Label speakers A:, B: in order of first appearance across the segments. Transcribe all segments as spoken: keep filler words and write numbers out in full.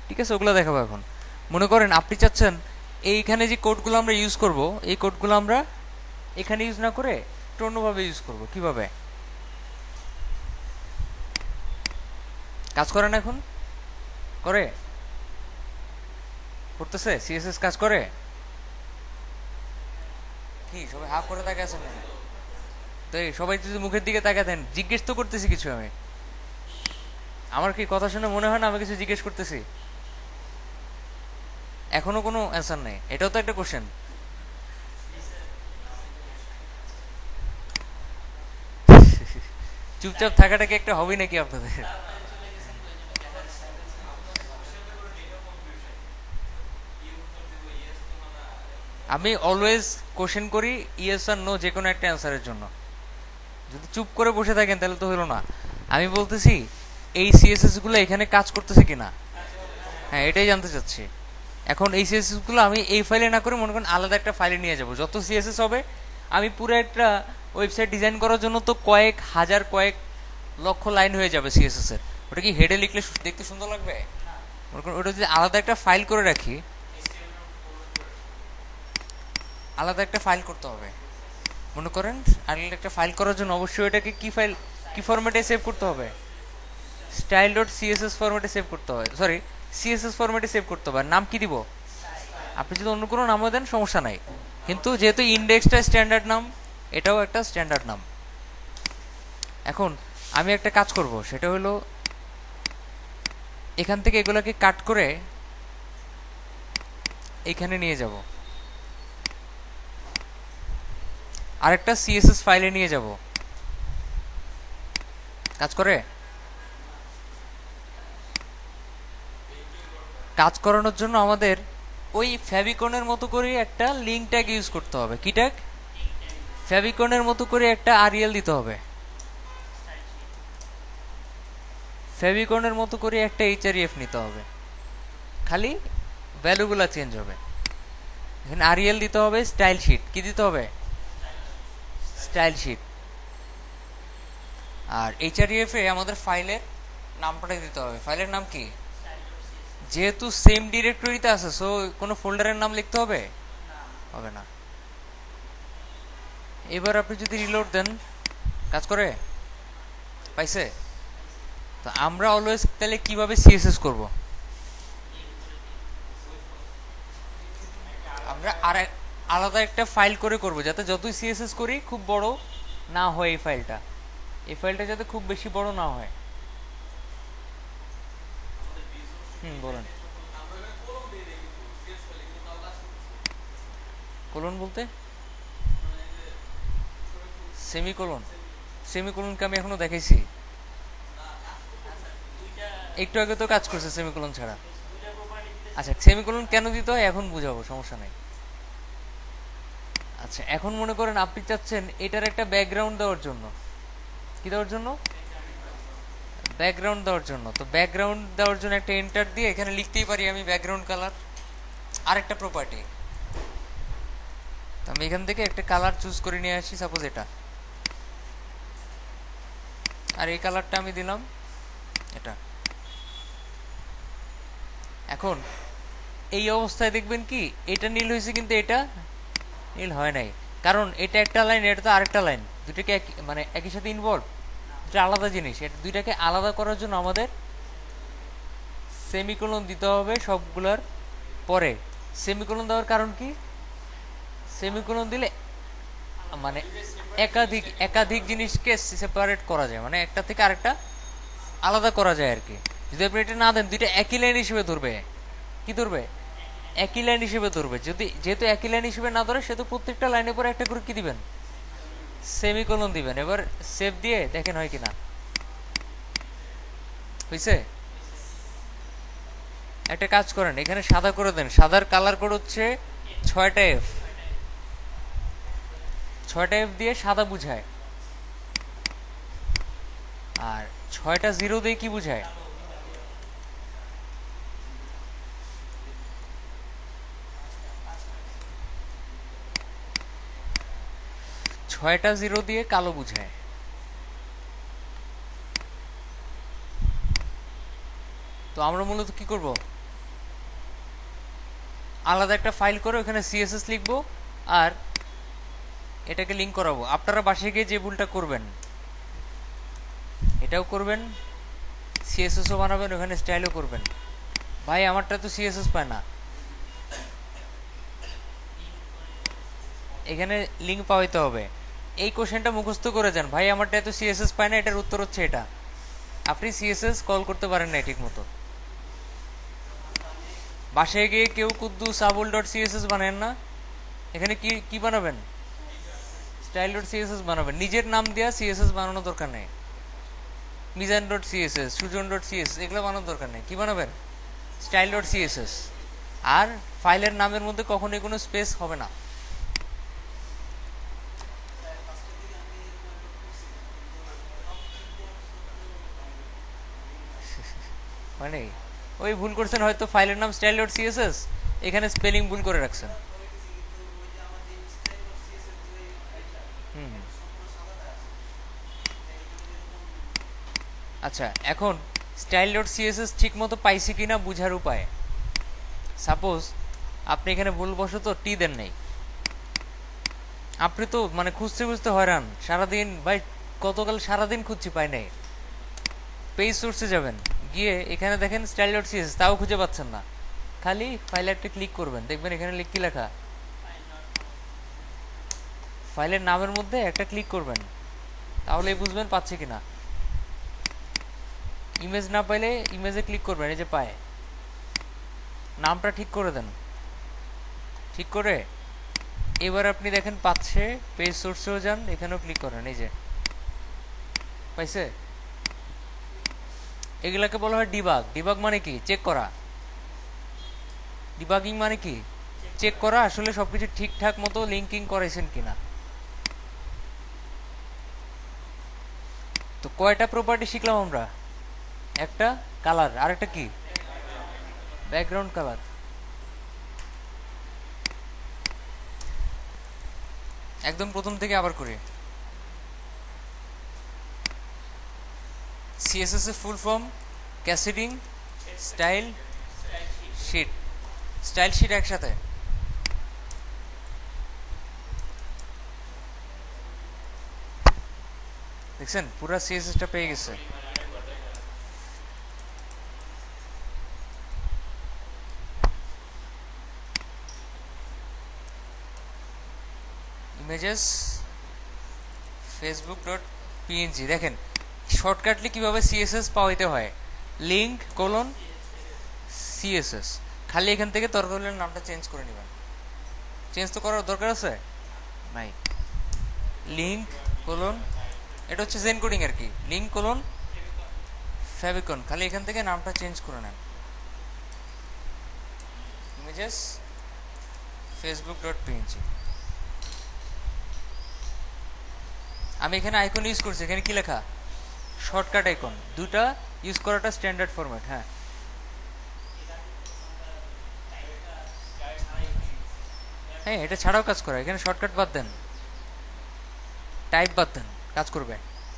A: ঠিক আছে, ওগুলো দেখাবো এখন। মনে করেন আপনি চাচ্ছেন এইখানে যে কোডগুলো আমরা ইউজ করব, এই কোডগুলো আমরা এখানে ইউজ না করে একটু অন্যভাবে ইউজ করব। কিভাবে কাজ করে না এখন? করে করতেছে সিএসএস কাজ করে কি? সবাই হাফ করে তাকে আছেন কেন? তো এই সবাই যদি মুখের দিকে তাকাতেন, জিজ্ঞেস তো করতেছি কিছু। আমি আমার কি কথা শুনে মনে হয় না আমি কিছু জিজ্ঞেস করতেছি? এখনো কোনো অ্যান্সার নেই। এটাও তো একটা কোশ্চেন। চুপচাপ থাকাটা কি একটা হবি নাকি আপনাদের? আমি অলওয়েজ কোশ্চেন করি ইয়েস আর নো যে কোনো একটা অ্যান্সারের জন্য। যদি চুপ করে বসে থাকেন তাহলে তো হলো না। আমি বলতেছি এই সিএসএস গুলো এখানে কাজ করতেছে কিনা, হ্যাঁ এটাই জানতে চাচ্ছি। এখন এই সিএসএস গুলো আমি এই ফাইলে না করে মনে করেন আলাদা একটা ফাইলে নিয়ে যাব। যত সিএসএস হবে, আমি পুরো একটা ওয়েবসাইট ডিজাইন করার জন্য তো কয়েক হাজার কয়েক লক্ষ লাইন হয়ে যাবে সিএসএস এর। ওটা কি হেডে লিখলে দেখতে সুন্দর লাগবে? মনে করেন ওটা যদি আলাদা একটা ফাইল করে রাখি, আলাদা একটা ফাইল করতে হবে। মনে করেন আলাদা একটা ফাইল করার জন্য অবশ্যই এটাকে কি ফাইল, কি ফরম্যাটে সেভ করতে হবে? স্টাইল ডট সিএসএস ফরম্যাটে সেভ করতে হবে, সরি সিএসএস ফরম্যাটে সেভ করতে হবে। নাম কি দিব? আপনি যদি অন্য কোনো নামও দেন সমস্যা নাই, কিন্তু যেহেতু ইন্ডেক্সটা স্ট্যান্ডার্ড নাম, এটাও একটা স্ট্যান্ডার্ড নাম। এখন আমি একটা কাজ করব, সেটা হলো এখান থেকে এগুলাকে কাট করে এখানে নিয়ে যাব, আরেকটা সিএসএস ফাইলে নিয়ে যাব। কাজ করে? কাজ করানোর জন্য আমাদের ওই ফেভিকনের মতো করে একটা লিঙ্ক ট্যাগ ইউজ করতে হবে। কি ট্যাগ? ফেভিকনের মতো করে একটা আরইএল দিতে হবে। ফেভিকনের মতো করে একটা এইচআরইএফ নিতে হবে, খালি ভ্যালুগুলো চেঞ্জ হবে। এখানে আরইএল দিতে হবে, স্টাইল শিট কি দিতে হবে? Style sheet. আর এইচআরইএফ এ আমাদের ফাইলের নামটা দিতে হবে। ফাইলের নাম কি? যেহেতু সেম ডিরেক্টরিতে আছে, সো কোনো ফোল্ডারের নাম লিখতে হবে? হবে না। এবার আপনি যদি রিলোড দেন, কাজ করে? পাইছে? তো আমরা অলওয়েজ তাহলে কিভাবে সিএসএস করব? আমরা আর আলাদা একটা ফাইল করে করব, যাতে যতই সিএসএস করি খুব বড় না হয় এই ফাইলটা। এই ফাইলটা যাতে খুব বেশি বড় না হয়। হুম বলেন। কোলন বলতে? সেমিকোলন? সেমিকোলনকে আমি এখনো দেখাইছি? একটু আগে তো কাজ করছে সেমিকোলন ছাড়া। আচ্ছা, সেমিকোলন কেন দিতে হয় এখন বুঝাবো, সমস্যা নেই। আচ্ছা, এখন মনে করেন আপনি চাচ্ছেন এটার একটা ব্যাকগ্রাউন্ড দেওয়ার জন্য। কি দেওয়ার জন্য? ব্যাকগ্রাউন্ড দেওয়ার জন্য। তো ব্যাকগ্রাউন্ড দেওয়ার জন্য একটা এন্টার দিয়ে এখানে লিখতেই পারি আমি ব্যাকগ্রাউন্ড কালার, আরেকটা প্রপার্টি। তো আমি এখান থেকে একটা কালার চুজ করে নিয়ে আসি, সাপোজ এটা, আর এই কালারটা আমি দিলাম এটা। এখন এই অবস্থায় দেখবেন কি এটা নীল হয়েছে, কিন্তু এটা নীল হয় নাই, কারণ এটা একটা লাইন, এটা তো আরেকটা লাইন, দুটাকে মানে একই সাথে ইনভলভ, দুটা আলাদা জিনিস। এটা দুইটাকে আলাদা করার জন্য আমাদের সেমিকোলন দিতে হবে সবগুলার পরে। সেমিকোলন দেওয়ার কারণ কি? সেমিকোলন দিলে মানে একাধিক একাধিক জিনিসকে সেপারেট করা যায়, মানে একটা থেকে আরেকটা আলাদা করা যায় আর কি। যদি আপনি এটা না দেন, দুইটা একই লাইন হিসেবে ধরবে। কি ধরবে? একই লাইন হিসেবে ধরবে। যদি যেহেতু একই লাইন হিসেবে না ধরে, সেহেতু প্রত্যেকটা লাইনের পরে একটা করে কি দিবেন? সেমিকোলন দিবেন। এবার সেভ দিয়ে দেখেন হয় কিনা। হয়েছে? একটা কাজ করেন, এখানে সাদা করে দেন। সাদার কালার কোড হচ্ছে ছয়টা এফ। ছয়টা এফ দিয়ে সাদা বুঝায়, আর ছয়টা জিরো দিয়ে কি বুঝায়? ছয়টা জিরো দিয়ে কালো বুঝায়। তো আমরা মূলত কি করব? আলাদা একটা ফাইল করে ওখানে সিএসএস লিখবো আর এটাকে লিঙ্ক করাবো। আপনারা বাসায় গিয়ে যে ভুলটা করবেন এটাও করবেন, সিএসএসও বানাবেন, ওখানে স্টাইলও করবেন। ভাই আমারটা তো সিএসএস পায় না, এখানে লিঙ্ক পাওয়াইতে হবে। এই কোশ্চেনটা মুখস্থ করে যান, ভাই আমারটা তো সিএসএস পায় না, এটার উত্তর হচ্ছে এটা। আপনি সিএসএস কল করতে পারেন না ঠিক মতো। বাসায় গিয়ে কেউ কুদ্দুস আবুল ডট সিএসএস বানাবেন না, এখানে কি কি বানাবেন? স্টাইল ডট সিএসএস বানাবেন। নিজের নাম দেওয়া সিএসএস বানানোর দরকার নেই। Mizan dot CSS, Sujan dot CSS এগুলো বানানোর দরকার নেই। কি বানাবেন? Style dot CSS. আর ফাইলের নামের মধ্যে কখনোই কোনো স্পেস হবে না। মানে ওই ভুল করছেন হয়তো, ফাইলের নাম স্টাইল ডট সিএসএস, এখানে স্পেলিং ভুল করে রাখছেন। হুম আচ্ছা, এখন স্টাইল ডট সিএসএস ঠিক মতো পাইছি কিনা বুঝার উপায়, সাপোজ আপনি এখানে ভুলবশত টি দেন নাই, আপনি তো মানে খুঁজতে খুঁজতে হয়রান সারাদিন, ভাই গতকাল সারাদিন খুঁজছি পাই নাই। পেজ সোর্সে যাবেন, গিয়ে এখানে দেখেন স্টাইল ডট সিএসএস, তাও খুঁজে পাচ্ছেন না, খালি ফাইলে একটা ক্লিক করবেন, দেখবেন এখানে কি লেখা, ফাইলের নামের মধ্যে একটা ক্লিক করবেন, তাহলেই বুঝবেন পাচ্ছে কিনা। ইমেজ না পাইলে ইমেজে ক্লিক করবেন, এই যে পায়, নামটা ঠিক করে দেন। ঠিক করে এবার আপনি দেখেন পাচ্ছে, পেজ সোর্সেও যান, এখানেও ক্লিক করেন, এই যে পাইছে। এগুলাকে বলা হয় ডিবাগ। ডিবাগ মানে কি? চেক করা। ডিবাগিং মানে কি? চেক করা আসলে সবকিছু ঠিকঠাক মতো লিঙ্কিং করেছেন কিনা। তো কয়টা প্রপার্টি শিখলাম আমরা? একটা কালার, আরেকটা কি? Background colour. একদম প্রথম থেকে আবার করি। সিএসএস এর full form cascading style sheet. Style sheet একসাথে। দেখছেন পুরো সিএসএসটা পেয়ে গেছে। Images Facebook dot PNG. দেখেন শর্টকাটলি কিভাবে সিএসএস পাওয়াইতে হয়, লিঙ্ক কোলন সিএসএস। খালি এখান থেকে তরকারির নামটা চেঞ্জ করে নেবেন। চেঞ্জ তো করার দরকার আছে নাই। লিঙ্ক কোলন, এটা হচ্ছে জেন কোডিং আর কি, লিঙ্ক কোলন ফেভিকন, খালি এখান থেকে নামটা চেঞ্জ করে নেন। Images Facebook dot PNG. আমি এখানে আইকন ইউজ করছি, এখানে কি লেখা? Shortcut icon. দুটা ইউজ করাটা স্ট্যান্ডার্ড ফরম্যাট। হ্যাঁ হ্যাঁ এটা ছাড়াও কাজ করে, এখানে শর্টকাট বাদ দেন, টাইপ বাদ দেন, কাজ করবে।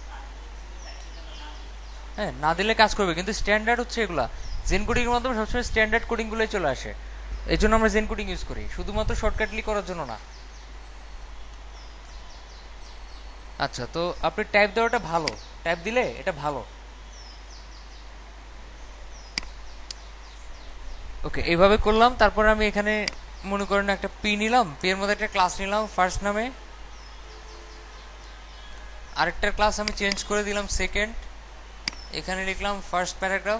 A: হ্যাঁ না দিলে কাজ করবে, কিন্তু স্ট্যান্ডার্ড হচ্ছে এগুলা। জেন কোডিং এর মাধ্যমে সবসময় স্ট্যান্ডার্ড কোডিং গুলোই চলে আসে, এই জন্য আমরা জেন কোডিং ইউজ করি, শুধুমাত্র শর্টকাটলি করার জন্য না। আচ্ছা, তো আপনি টাইপ দেওয়াটা ভালো, টাইপ দিলে এটা ভালো। ওকে, এইভাবে করলাম। তারপর আমি এখানে মনে করেন একটা পি নিলাম, পি এর মধ্যে একটা ক্লাস নিলাম ফার্স্ট নামে, আরেকটা ক্লাস আমি চেঞ্জ করে দিলাম সেকেন্ড, এখানে লিখলাম first paragraph,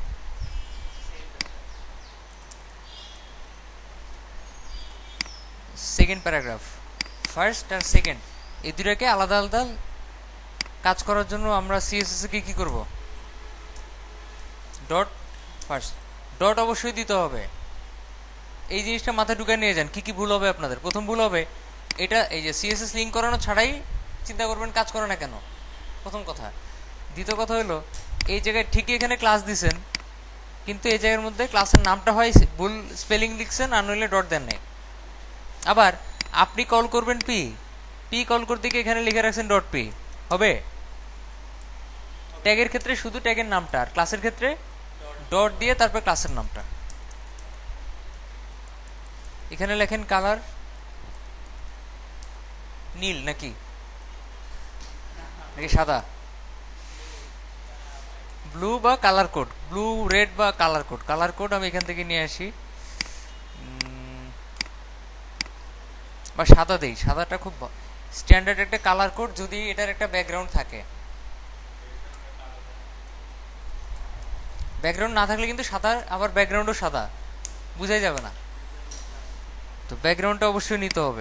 A: second paragraph. First আর সেকেন্ড এই দুটাকে আলাদা আলাদা কাজ করার জন্য আমরা সিএসএস কে কি করব? ডট ফার্স্ট, ডট অবশ্যই দিতে হবে। এই জিনিসটা মাথায় ঢুকে নিয়ে যান, কি কি ভুল হবে আপনাদের। প্রথম ভুল হবে এটা, এই যে সিএসএস লিঙ্ক করানো ছাড়াই চিন্তা করবেন কাজ করে না কেন, প্রথম কথা। দ্বিতীয় কথা হলো এই জায়গায় ঠিকই এখানে ক্লাস দিছেন, কিন্তু এই জায়গার মধ্যে ক্লাসের নামটা হয় ভুল স্পেলিং লিখছেন, আর নইলে ডট দেন নাই। আবার আপনি কল করবেন পি, পি কল করতে গিয়ে এখানে লিখে রাখছেন ডট পি, হবে? ট্যাগের ক্ষেত্রে শুধু ট্যাগের নামটা, আর ক্লাসের ক্ষেত্রে ডট দিয়ে তারপর ক্লাসের নামটা। এখানে লেখেন কালার নীল নাকি নাকি সাদা, ব্লু বা কালার কোড, ব্লু রেড বা কালার কোড। কালার কোড আমি এখান থেকে নিয়ে আসি, বা সাদা দেই, সাদাটা খুব স্ট্যান্ডার্ড একটা কালার কোড যদি এটার একটা ব্যাকগ্রাউন্ড থাকে। ব্যাকগ্রাউন্ড না থাকলে কিন্তু সাদা, আবার ব্যাকগ্রাউন্ডও সাদা, বুঝাই যাবে না। তো ব্যাকগ্রাউন্ডটা অবশ্যই নিতে হবে।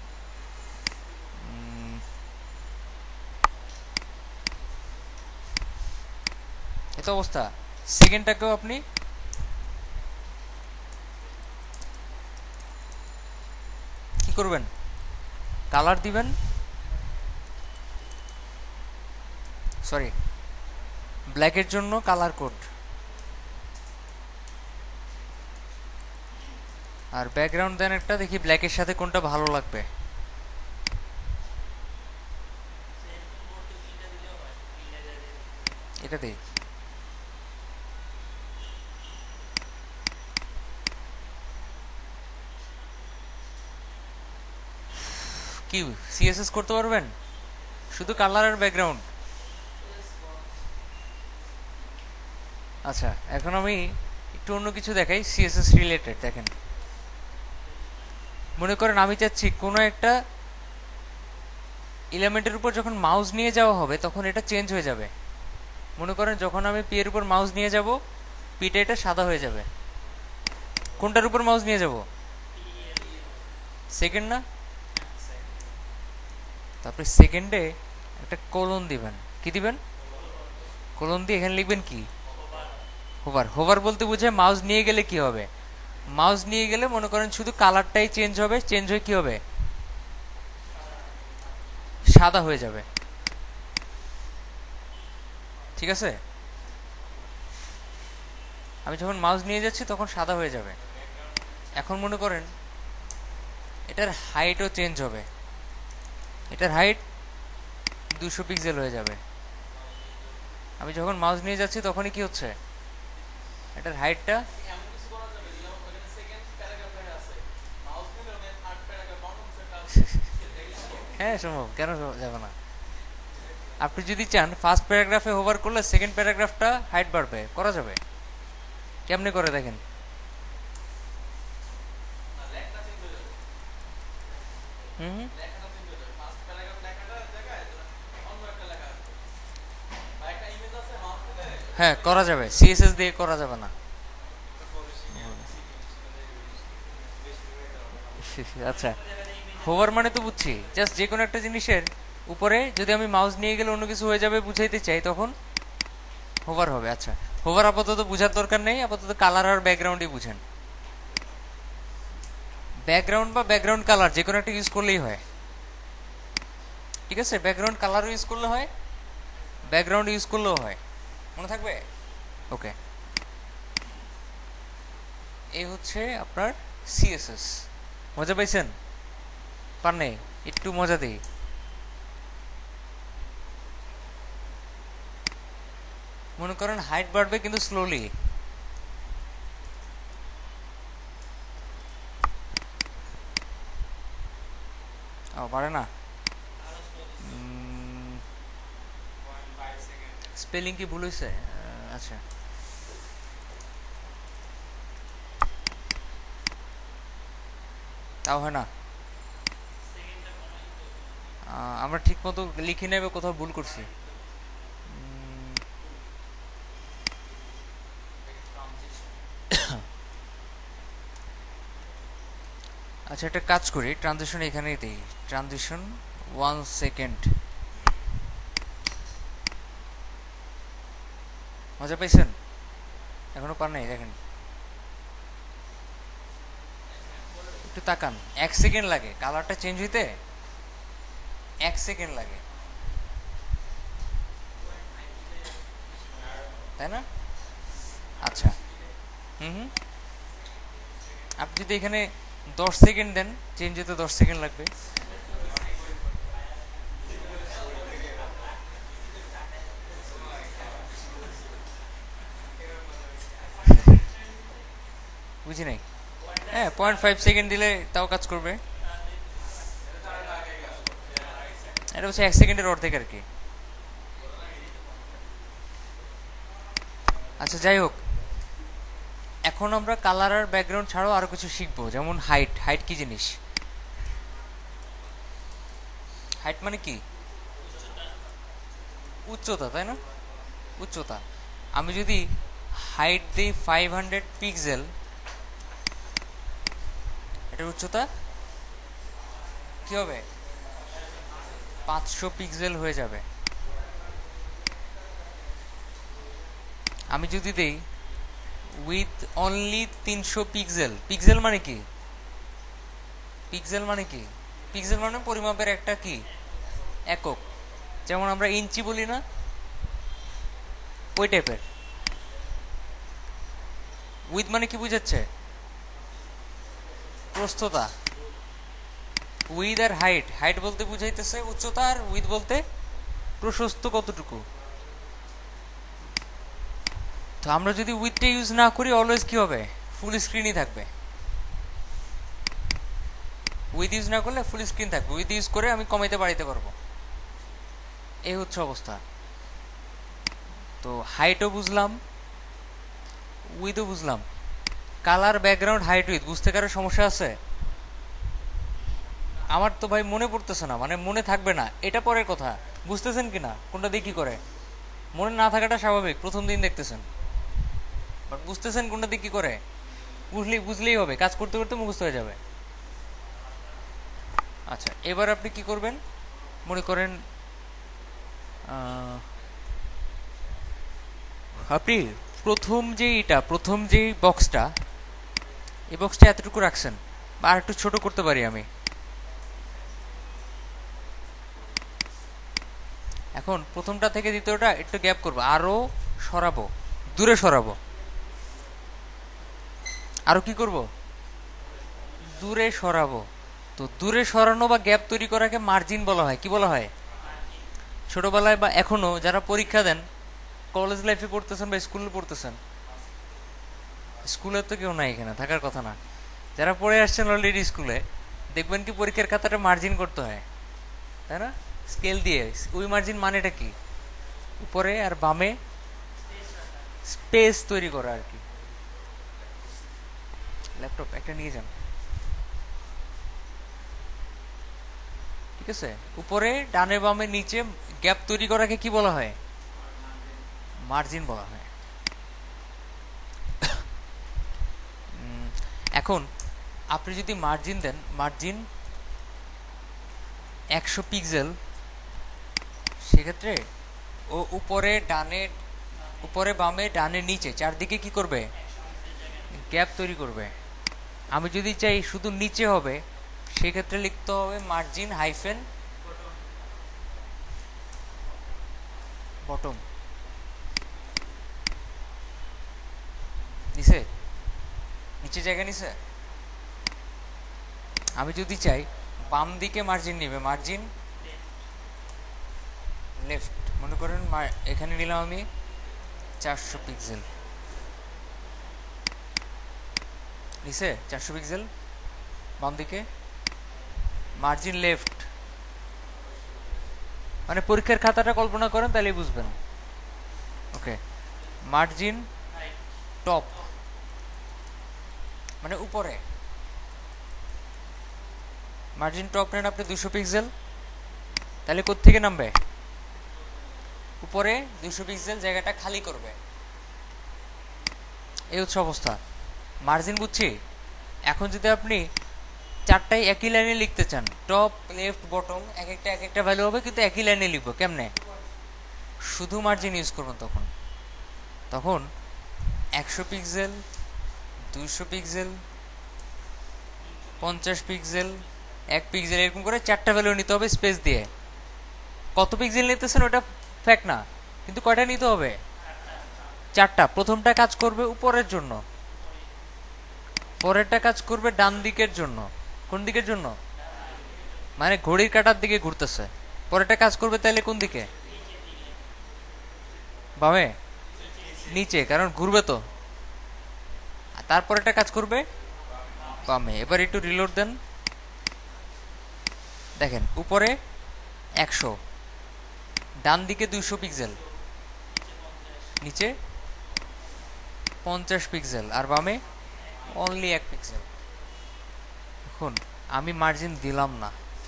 A: এত অবস্থা। সেকেন্ডটাকেও আপনি কি করবেন, কালার দিবেন, সরি ব্ল্যাকের জন্য কালার কোড, আর ব্যাকগ্রাউন্ড দেন একটা, দেখি ব্ল্যাকের সাথে কোনটা ভালো লাগবে। এটা দেই, কি সিএসএস করতে পারবেন শুধু কালার আর ব্যাকগ্রাউন্ড? আচ্ছা, এখন আমি একটু অন্য কিছু দেখাই সিএসএস রিলেটেড। দেখেন, মনে করেন আমি চাচ্ছি কোনো একটা এলিমেন্টের উপর যখন মাউস নিয়ে যাওয়া হবে তখন এটা চেঞ্জ হয়ে যাবে। মনে করেন যখন আমি পি এর উপর মাউস নিয়ে যাব, পিটা এটা সাদা হয়ে যাবে। কোনটার উপর মাউস নিয়ে যাব? সেকেন্ড না? তারপরে সেকেন্ডে একটা কোলন দিবেন। কি দিবেন? কোলন দিয়ে এখানে লিখবেন কি, হোভার। হোভার বলতে বুঝে মাউস নিয়ে গেলে কি হবে, মাউস নিয়ে গেলে মনে করেন শুধু কালারটাই চেঞ্জ হবে, চেঞ্জ হয়ে কি হবে, সাদা হয়ে যাবে। ঠিক আছে, আমি যখন মাউস নিয়ে যাচ্ছি তখন সাদা হয়ে যাবে। এখন মনে করেন এটার হাইটও চেঞ্জ হবে, এটার হাইট দুশো পিক্সেল হয়ে যাবে। আমি যখন মাউস নিয়ে যাচ্ছি তখনই কি হচ্ছে, এটার হাইটটা, হ্যাঁ সম্ভব, কেন যাবে না। আপনি যদি চান ফার্স্ট প্যারাগ্রাফে হোভার করলে সেকেন্ড প্যারাগ্রাফটা হাইট বাড়বে, করা যাবে। কেমনে করে দেখেন, হুম হ্যাঁ করা যাবে, সিএসএস দিয়ে করা যাবে না। আচ্ছা, হোভার মানে তো বুঝছি, জাস্ট যে কোনো একটা জিনিসের উপরে যদি আমি মাউস নিয়ে গেলে অন্য কিছু হয়ে যাবে বুঝাইতে চাই তখন হোভার হবে। আচ্ছা, হোভার আপাতত বুঝার দরকার নেই, আপাতত কালার আর ব্যাকগ্রাউন্ডই বুঝেন। ব্যাকগ্রাউন্ড বা ব্যাকগ্রাউন্ড কালার যে কোনো একটা ইউজ করলেই হয়। ঠিক আছে, ব্যাকগ্রাউন্ড কালারও ইউজ করলে হয়, ব্যাকগ্রাউন্ড ইউজ করলেও হয়, মনে থাকবে। ওকে, এই হচ্ছে আপনার সিএসএস। মজা পাইছেন? পার নেই, একটু মজা দিই। মনে করেন হাইট বাড়বে কিন্তু স্লোলি, ও বাড়ে না। স্পেলিং কি ভুল হয়েছে? আচ্ছা, তাও হয় না। আমরা ঠিক মতো লিখে নেবে, কোথাও ভুল করছি। আচ্ছা, একটা কাজ করি, ট্রানজিশন এখানেই দিই, ট্রানজিশন ওয়ান সেকেন্ড। মজা পাইছেন? এখনো পার নাই, দেখেন একটু তাকান, এক সেকেন্ড লাগে কালারটা চেঞ্জ হইতে, এক সেকেন্ড লাগে, তাই না? আচ্ছা, হুম হুম আপনি যদি এখানে দশ সেকেন্ড দেন চেঞ্জ হতে দশ সেকেন্ড লাগবে। বুঝি নাই। হ্যাঁ পয়েন্ট ফাইভ সেকেন্ড দিলে তাও কাজ করবে। এটা হচ্ছে এক সেকেন্ডের অর্ধেক আর কি। আচ্ছা যাই হোক, এখন আমরা কালার আর ব্যাকগ্রাউন্ড ছাড়াও আরো কিছু শিখবো, যেমন হাইট। হাইট কি জিনিস? হাইট মানে কি? উচ্চতা, তাই না? উচ্চতা। আমি যদি হাইট দিই ফাইভ হান্ড্রেড পিক্সেল, এটার উচ্চতা কি হবে? পাঁচশো পিক্সেল হয়ে যাবে। আমি যদি দেই উইথ অনলি তিনশো পিক্সেল, পিক্সেল মানে কি? পিক্সেল মানে কি? পিক্সেল মানে পরিমাপের একটা কি একক, যেমন আমরা ইঞ্চি বলি না, ওই টাইপের। উইথ মানে কি বুঝাচ্ছে? প্রস্থতা। উইথ আর হাইট, হাইট বলতে বুঝাইতেছে উচ্চতা, আর উইথ বলতে প্রশস্ত কতটুকু। তো আমরা যদি উইথটা ইউজ না করি, অলওয়েজ কি হবে? ফুল স্ক্রিনই থাকবে। উইথ ইউজ না করলে ফুল স্ক্রিন থাকবে, উইথ ইউজ করে আমি কমাইতে বাড়াইতে পারবো। এই হচ্ছে অবস্থা। তো হাইটও বুঝলাম, উইথও বুঝলাম। কালার, ব্যাকগ্রাউন্ড, হাইট, উইথ বুঝতে কারো সমস্যা আছে? আমার তো ভাই মনে পড়তেছে না, মানে মনে থাকবে না এটা পরের কথা। বুঝতেছেন কিনা কোনটা দিয়ে কি করে? মনে না থাকাটা স্বাভাবিক, প্রথম দিন দেখতেছেন, বাট বুঝতেছেন কোনটা দিয়ে কি করে। বুঝলেই বুঝলেই হবে, কাজ করতে করতে মুখস্থ হয়ে যাবে। আচ্ছা এবার আপনি কি করবেন? মনে করেন আপনি প্রথম যে এটা প্রথম যে বক্সটা, এই বক্সটা এতটুকু রাখছেন, বা আর একটু ছোট করতে পারি আমি। এখন প্রথমটা থেকে দ্বিতীয়টা একটু গ্যাপ করবো, আরো সরাবো, দূরে সরাবো। আরো কি করব? দূরে সরাবো। তো দূরে সরানো বা গ্যাপ তৈরি করাকে মার্জিন বলা হয়। কি বলা হয়? ছোটবেলায় বা এখনো যারা পরীক্ষা দেন, কলেজ লাইফে পড়তেছেন বা স্কুলে পড়তেছেন, স্কুলে তো কেউ নাই এখানে, থাকার কথা না, যারা পড়ে আসছেন অলরেডি স্কুলে, দেখবেন কি পরীক্ষার খাতাটা মার্জিন করতে হয়, তাই না? স্কেল দিয়ে। ওই মার্জিন মানেটা কি? উপরে আর বামে স্পেস তৈরি করা আর কি। ল্যাপটপ একটা নিয়ে যান, ঠিক আছে? উপরে, ডানে, বামে, নিচে গ্যাপ তৈরি করাকে কি বলা হয়? মার্জিন বলা হয়। এখন আপনি যদি মার্জিন দেন, মার্জিন একশো পিক্সেল, সেক্ষেত্রে ও উপরে, ডানে, উপরে, বামে, ডানে, নিচে চারদিকে কি করবে? গ্যাপ তৈরি করবে। আমি যদি চাই শুধু নিচে হবে, সেক্ষেত্রে লিখতে হবে মার্জিন হাইফেন বটম। নিচে, নিচে জায়গা নিচে। আমি যদি চাই বাম দিকে মার্জিন নিবে, মার্জিন লেফট। মনে করেন এখানে নিলাম আমি চারশো পিক্সেল, নিচে চারশো পিক্সেল, বাম দিকে মার্জিন লেফট। মানে পরীক্ষার খাতাটা কল্পনা করেন, তাহলে বুঝবেন। ওকে, মার্জিন টপ মানে উপরে। মার্জিন টপ নেন আপনি দুশো পিক্সেল, তাহলে কোত্থেকে নামবে? উপরে দুশো পিক্সেল জায়গাটা খালি করবে। এই হচ্ছে অবস্থা। মার্জিন বুঝছি। এখন যদি আপনি চারটাই একই লাইনে লিখতে চান, টপ, লেফট, বটম, এক একটা এক একটা ভ্যালু হবে, কিন্তু একই লাইনে লিখবো। কেমনে? শুধু মার্জিন ইউজ করবেন। তখন তখন একশো পিক্সেল, দুইশো পিক্সেল, পঞ্চাশ পিক্সেল, এক পিক্সেল, এরকম করে চারটা ভ্যালু নিতে হবে স্পেস দিয়ে। কত পিক্সেল নিতেছেন ওটা ফ্যাক্ট না, কিন্তু কয়টা নিতে হবে? চারটা। প্রথমটা কাজ করবে উপরের জন্য, পরেরটা কাজ করবে ডান দিকের জন্য। কোন দিকের জন্য? মানে ঘড়ির কাঁটার দিকে ঘুরতেছে। পরেরটা কাজ করবে তাহলে কোন দিকে? বামে, নিচে, কারণ ঘুরবে তো। তারপরেরটা কাজ করবে বামে। এবার একটু রিলোড দেন, দেখেন উপরে একশো, ডান দিকে দুইশো পিক্সেল, নিচে পঞ্চাশ পিক্সেল, আর বামে অনলি এক পিক্সেল। এখন আমি মার্জিন দিলাম না।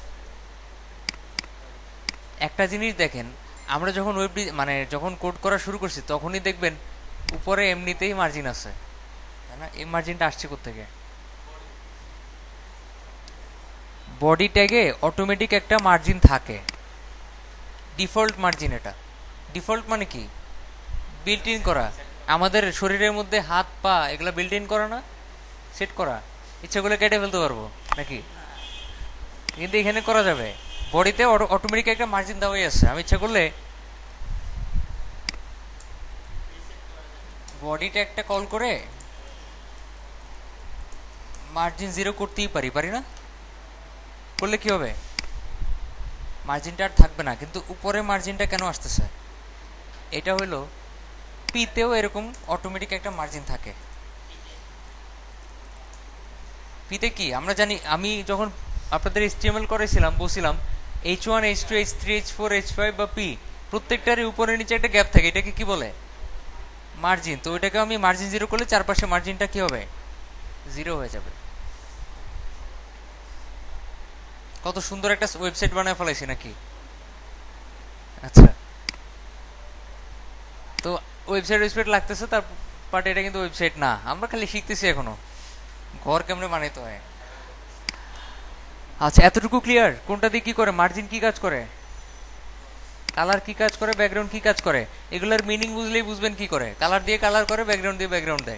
A: একটা জিনিস দেখেন, আমরা যখন ওয়েব মানে যখন কোড করা শুরু করছি তখনই দেখবেন উপরে এমনিতেই মার্জিন আছে, তাই না? এই মার্জিনটা আসছে কোত্থেকে? বডি ট্যাগে অটোমেটিক একটা মার্জিন থাকে, ডিফল্ট মার্জিন। এটা ডিফল্ট মানে কি? বিল্ট ইন করা। আমাদের শরীরের মধ্যে হাত পা এগুলো বিল্ট ইন করা না, সেট করা। ইচ্ছা করলে কেটে ফেলতে পারবো নাকি? কিন্তু এখানে করা যাবে, বডিতে অটোমেটিক একটা মার্জিন দেওয়াই আছে। আমি ইচ্ছা করলে বডিটা একটা কল করে মার্জিন জিরো করতেই পারি, পারি না? করলে কি হবে? মার্জিনটা আর থাকবে না। কিন্তু উপরে মার্জিনটা কেন আসতেছে? এটা হলো পিতেও এরকম অটোমেটিক একটা মার্জিন থাকে। পিতে কি আমরা জানি, আমি যখন আপনাদের এইচটিএমএল করেছিলাম বলছিলাম H one H two H three H four H five বা পি প্রত্যেকটারই উপরে নিচে একটা গ্যাপ থাকে, এটাকে কি বলে? মার্জিন। তো ওইটাকে আমি মার্জিন জিরো করলে চারপাশে মার্জিনটা কি হবে? জিরো হয়ে যাবে। কত সুন্দর একটা ওয়েবসাইট বানায় ফেলাইছি নাকি? আচ্ছা, তো ওয়েবসাইট ওয়েবসাইট লাগতেছে তার বাট এটা কিন্তু ওয়েবসাইট না, আমরা খালি শিখতেছি এখনো ঘর কেমনে বানাইতে হয়। আচ্ছা, এতটুকু ক্লিয়ার? কোনটা দিয়ে কি করে, মার্জিন কি কাজ করে, কালার কি কাজ করে, ব্যাকগ্রাউন্ড কি কাজ করে, এগুলোর মিনিং বুঝলেই বুঝবেন কি করে। কালার দিয়ে কালার করে, ব্যাকগ্রাউন্ড দিয়ে ব্যাকগ্রাউন্ড দেয়।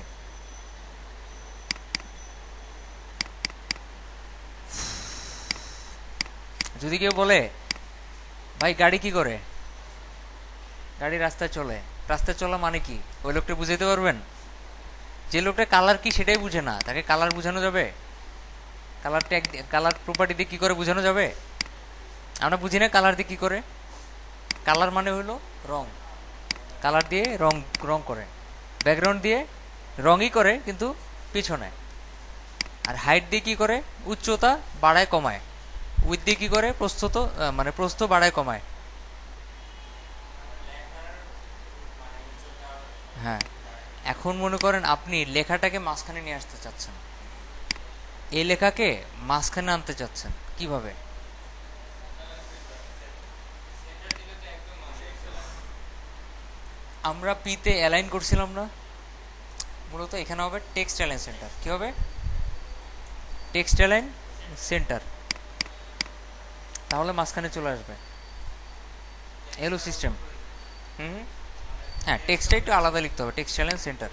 A: যদি কেউ বলে ভাই গাড়ি কি করে, গাড়ি রাস্তায় চলে, রাস্তায় চলা মানে কি, ওই লোকটা বুঝাইতে পারবেন? যে লোকটা কালার কি সেটাই বুঝে না, তাকে কালার বুঝানো যাবে? কালার ট্যাগ, কালার প্রপার্টি দিয়ে কি করে বুঝানো যাবে? আমরা বুঝি না কালার দিয়ে কি করে। কালার মানে হলো রং, কালার দিয়ে রং রং করে, ব্যাকগ্রাউন্ড দিয়ে রঙই করে কিন্তু পিছনে। আর হাইট দিয়ে কি করে, উচ্চতা বাড়ায় কমায়। উইথ দিয়ে কি করে, প্রস্থত মানে প্রস্থ বাড়ায় কমায়। হ্যাঁ, এখন মনে করেন আপনি লেখাটাকে মাঝখানে নিয়ে আসতে চাচ্ছেন, এই লেখাকে মাঝখানে আনতে চাচ্ছেন, কিভাবে? আমরা পিতে অ্যালাইন করছিলাম না, মূলত এখানে হবে টেক্সট অ্যালাইন সেন্টার। কি হবে? Text align centre. তাহলে মাঝখানে চলে আসবে, এলো সিস্টেম। হুম, হ্যাঁ, টেক্সটটা একটু আলাদা লিখতে হবে, টেক্সট অ্যালাইন সেন্টার।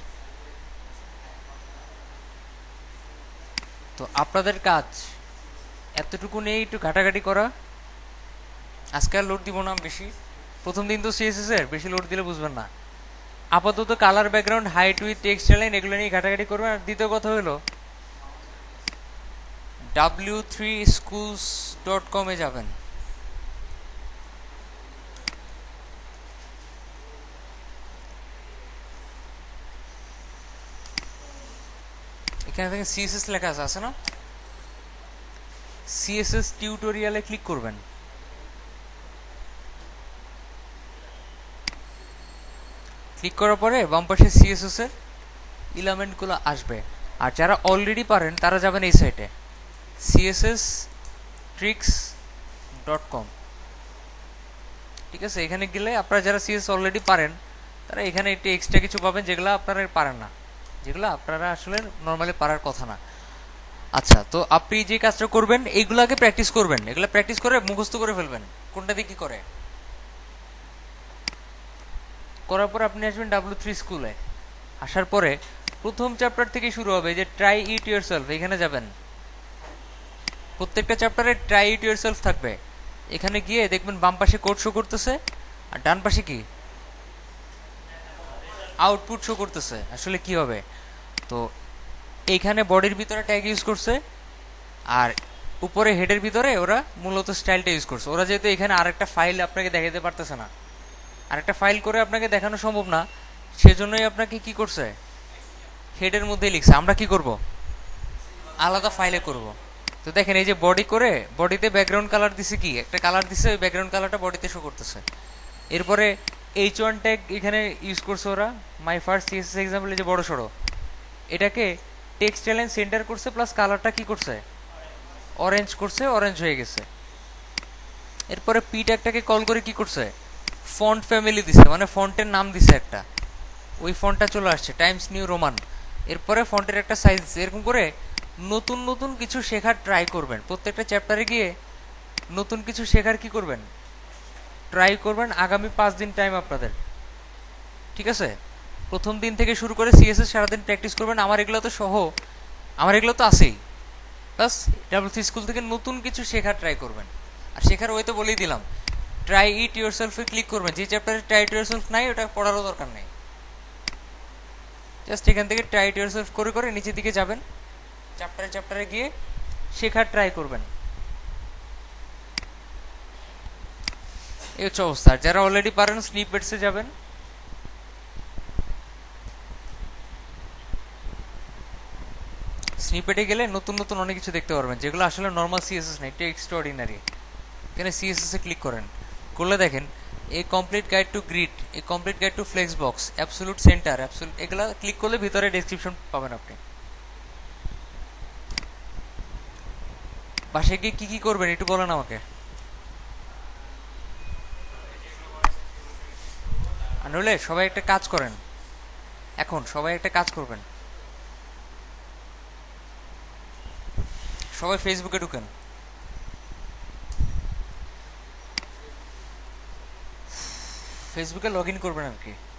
A: তো আপনাদের কাজ এতটুকু নেই, একটু ঘাটাঘাটি করা। আজকে আর লোড দিব না বেশি, প্রথম দিন তো সিএসএস এর, বেশি লোড দিলে বুঝবেন না। আপাতত colour, background, height, width, text align এগুলো নিয়ে ঘাটাঘাটি করবেন। আর দ্বিতীয় কথা হলো ডাব্লিউ থ্রি স্কুলস ডট কমে যাবেন, এখানে থেকে সিএসএস লেখা আছে, আছে না? সিএসএস টিউটোরিয়ালে ক্লিক করবেন। ক্লিক করার পরে বাম পাশে সিএসএস এর এলিমেন্টগুলো আসবে। আর যারা অলরেডি পারেন তারা যাবেন এই সাইটে সিএসএস ট্রিক্স ডট কম। ঠিক আছে, এখানে গেলে আপনারা যারা সিএসএস অলরেডি পারেন তারা এখানে একটু এক্সট্রা কিছু পাবেন যেগুলো আপনারা পারেন না, যেগুলো আপনারা আসলে নর্মালি পারার কথা না। আচ্ছা, তো আপনি যে কাজটা করবেন এইগুলাকে প্র্যাকটিস করবেন, এগুলো প্র্যাকটিস করে মুখস্থ করে ফেলবেন কোনটা দিয়ে কি করে। করার পর আপনি আসবেন ডাব্লিউ থ্রি স্কুলে। আসার পরে প্রথম চ্যাপ্টার থেকে শুরু হবে, যে ট্রাই ইট ইয়োরসেলফ, এখানে যাবেন। প্রত্যেকটা চ্যাপ্টারে ট্রাই ইট ইয়োরসেলফ থাকবে। এখানে গিয়ে দেখবেন বাম পাশে কোড শো করতেছে আর ডান পাশে কি আউটপুট শো করতেছে। আসলে কি হবে, তো এইখানে বডির ভিতরে ট্যাগ ইউজ করছে আর উপরে হেডের ভিতরে ওরা মূলত স্টাইলটা ইউজ করছে। ওরা যেহেতু এখানে আরেকটা ফাইল আপনাকে দেখাতে পারতেছে না, আরেকটা ফাইল করে আপনাকে দেখানো সম্ভব না, সেজন্যই আপনাকে কি করছে, হেডের মধ্যেই লিখছে। আমরা কি করব, আলাদা ফাইলে করব। তো দেখেন এই যে বডি করে বডিতে ব্যাকগ্রাউন্ড কালার দিছে, কি একটা কালার দিছে, ওই ব্যাকগ্রাউন্ড কালারটা বডিতে শো করতেছে। এরপরে এইচ ওয়ান ট্যাগ এখানে ইউজ করছে ওরা, মাই ফার্স্ট সিএসএস এক্সাম্পল, এই যে বড় সড়ো, এটাকে টেক্সট লাইন সেন্টার করছে, প্লাস কালারটা কি করছে, অরেঞ্জ করছে, অরেঞ্জ হয়ে গেছে। এরপরে পি ট্যাগটাকে কল করে কি করছে, ফন্ট ফ্যামিলি দিছে, মানে ফন্টের নাম দিছে একটা, ওই ফন্টটা চলে আসছে টাইমস নিউ রোমান। এরপরে ফন্টের একটা সাইজ দিছে। এরকম করে নতুন নতুন কিছু শেখার ট্রাই করবেন, প্রত্যেকটা চ্যাপ্টারে গিয়ে নতুন কিছু শেখার কি করবেন, ট্রাই করবেন। আগামী পাঁচ দিন টাইম আপনাদের, ঠিক আছে? প্রথম দিন থেকে শুরু করে সিএসএস সারাদিন প্র্যাকটিস করবেন। আমার এগুলো তো সহ, আমার এগুলো তো আছেই, প্লাস ডাবল সি স্কুল থেকে নতুন কিছু শেখার ট্রাই করবেন। আর শেখার ওই তো বলেই দিলাম, ট্রাই ইট ইউর সেলফে ক্লিক করবেন। যে চ্যাপ্টারে ট্রাই ইট ইউর সেলফ নাই, ওটা পড়ারও দরকার নেই। জাস্ট এখান থেকে ট্রাই ইট ইউর সেলফ করে করে নিচের দিকে যাবেন, চ্যাপ্টারে চ্যাপ্টারে গিয়ে শেখার ট্রাই করবেন। এই হচ্ছে অবস্থা। যারা অলরেডি পারেন স্নিপেটসে যাবেন, স্নিপেটে গেলে নতুন নতুন অনেক কিছু দেখতে পারবেন, যেগুলো আসলে নর্মাল সিএসএস না, এটা এক্সট্রাঅর্ডিনারি। এখানে সিএসএস এ ক্লিক করেন, করলে দেখেন a complete guide to grid, a complete guide to flex box, absolute centre, absolute, এগুলা ক্লিক করলে ভিতরে ডেসক্রিপশন পাবেন আপনি। বাসায় গিয়ে কি কি করবেন একটু বলেন আমাকে। আর নইলে সবাই একটা কাজ করেন, এখন সবাই একটা কাজ করবেন, সবাই ফেসবুকে ঢুকেন, ফেসবুকে লগ ইন করবেন আর কি।